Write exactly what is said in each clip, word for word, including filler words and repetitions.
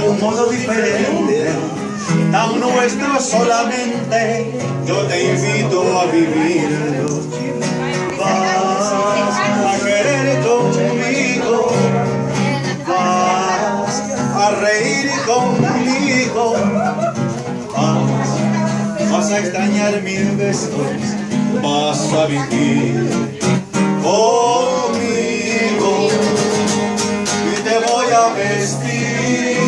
un modo diferente, tan nuestro solamente, yo te invito a vivirlo. Vas a querer conmigo, vas a reír conmigo, vas, vas a extrañar mis besos, vas a vivir conmigo y te voy a vestir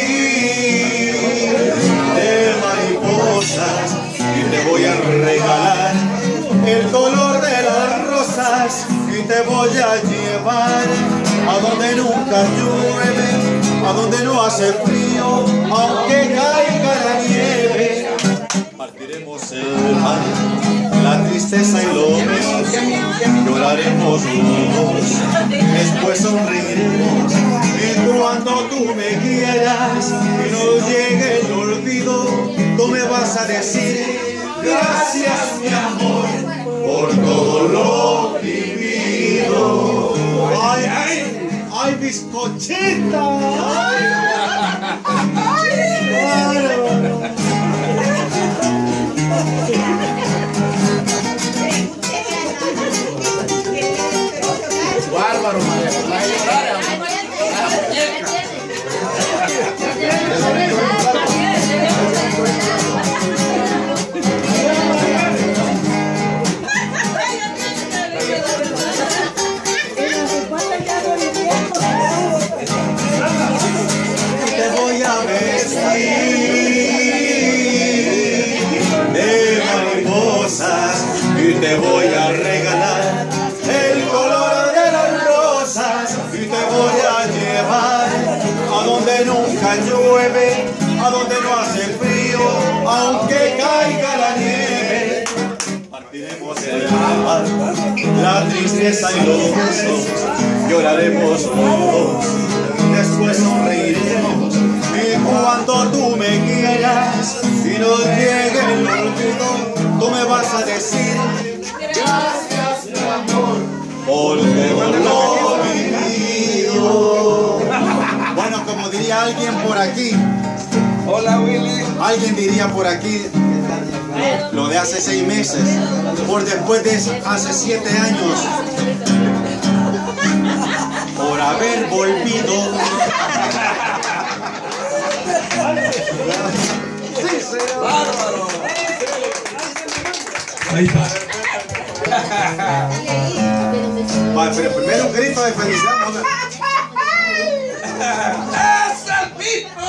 de mariposas y te voy a regalar el color de las rosas y te voy a llevar a donde nunca llueve, a donde no hace frío, aunque caiga la nieve. Partiremos el mar, la tristeza y los besos, lloraremos los, después sonreiremos. Y cuando tú me quieras y nos llegue el olvido, tú me vas a decir: gracias, mi amor, por todo lo vivido. ¡Ay, ay! ¡Ay, bizcochita! ¡Ay! Bárbaro, María. Te voy a vestir de mariposas y te voy a regalar el color de las rosas y te voy a llevar a donde nunca llueve, a donde no hace frío, aunque caiga la nieve. Partiremos el mar, la tristeza y los besos, lloraremos todos, después sonreiremos. Y cuando tú me quieras y nos llegue el olvido, tú me vas a decir: gracias, mi amor, por todo lo vivido. Bueno, como diría alguien por aquí, Hola, Willy. alguien diría por aquí, lo de hace seis meses, por después de hace siete años, por haber volvido. Bárbaro. Ahí está. Vale, pero primero un grito de felicidad. ¡Es el mismo!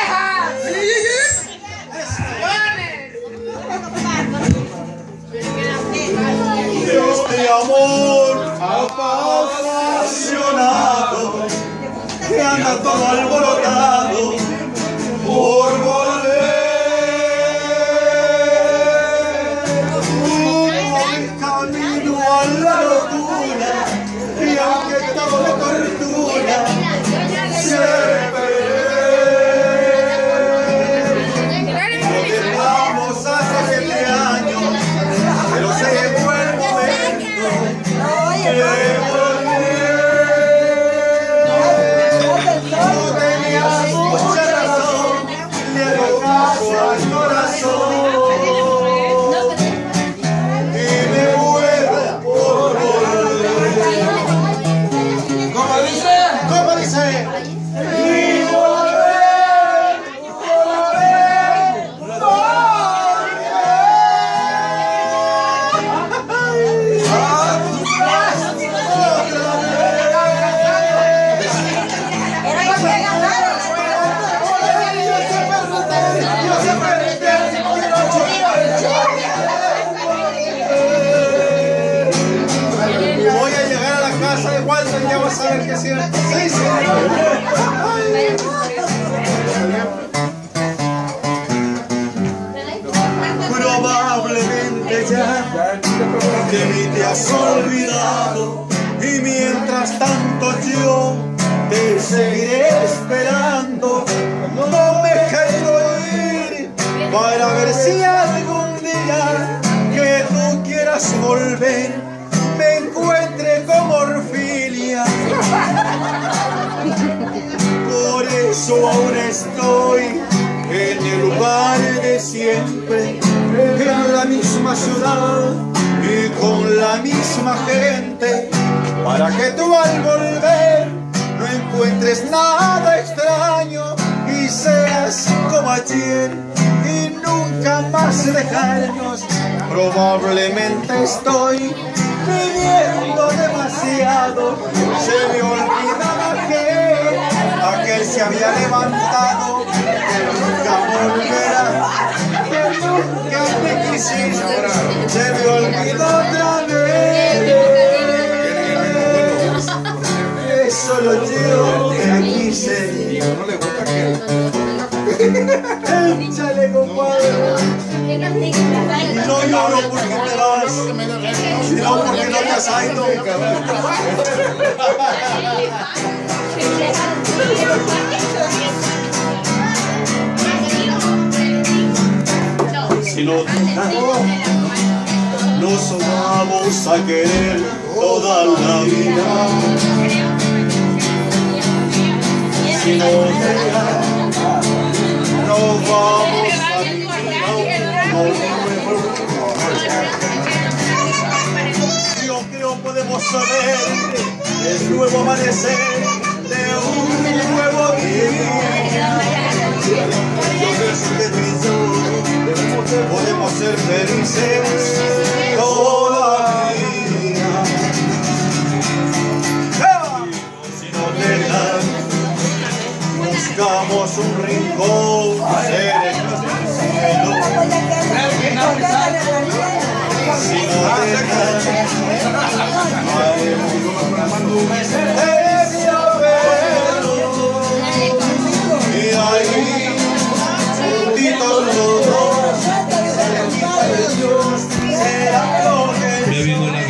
Este amor apasionado que anda todo alborotado por volver. Voy camino a la locura y aunque todo de tortura siempre lo dejamos hace siete años, pero se llegó el momento de volver. Tú tenías mucha razón, le hago caso al corazón y me muero por volver. ¿Cómo dice? ¿Cómo dice? Y volver, volver, voy a llegar a la casa de Walter y ya vas a ver que es cierto. Sí, sí. Probablemente ya de mí te has olvidado y mientras tanto yo te seguiré esperando. No me quiero ir para ver si algún día que tú quieras volver me encuentre como Orfilia. Por eso aún estoy en el lugar de siempre, en la misma ciudad y con la misma gente, para que tú al volver no encuentres nada extraño y seas como ayer y nunca más dejarnos. Probablemente estoy viviendo demasiado, se me olvidaba que aquel se había levantado, que nunca volverá, que nunca me quisiste, se me olvidó otra vez. Solo yo te quise. No le gusta que échale, compadre. Y no lloro porque te vas, sino porque no te has ido. Si no te amo, nos vamos a querer toda la vida. Si no te amo, no vamos a vivir. Yo creo podemos saber el nuevo amanecer de un nuevo día. Yo creo que tú y yo podemos ser felices todavía. Si no te das, buscamos un rincón cerca del cielo. Si no te das, y ahí juntitos los dos, cerquita de Dios, será lo que soñamos.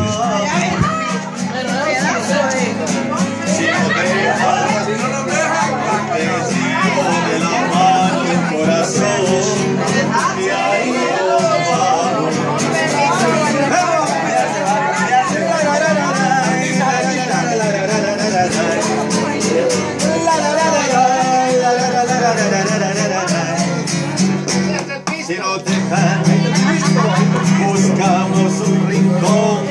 Si no te dejas, te sigo de la mano el corazón, y ahí nos vamos. Si no te dejas, buscamos un rincón